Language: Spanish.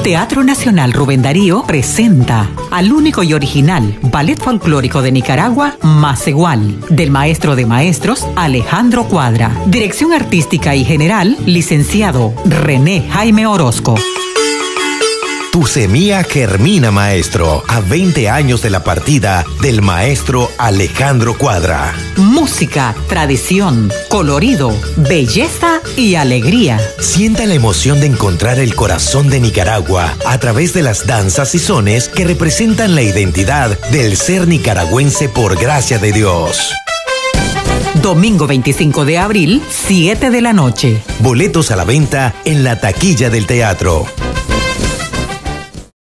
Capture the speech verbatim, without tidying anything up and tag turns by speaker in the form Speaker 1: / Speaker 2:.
Speaker 1: Teatro Nacional Rubén Darío presenta al único y original ballet folclórico de Nicaragua, Más Igual, del maestro de maestros Alejandro Cuadra. Dirección artística y general, licenciado René Jaime Orozco.
Speaker 2: Tu semilla germina, maestro, a veinte años de la partida del maestro Alejandro Cuadra.
Speaker 1: Música, tradición, colorido, belleza y alegría.
Speaker 2: Sienta la emoción de encontrar el corazón de Nicaragua a través de las danzas y sones que representan la identidad del ser nicaragüense por gracia de Dios.
Speaker 1: Domingo veinticinco de abril, siete de la noche.
Speaker 2: Boletos a la venta en la taquilla del teatro.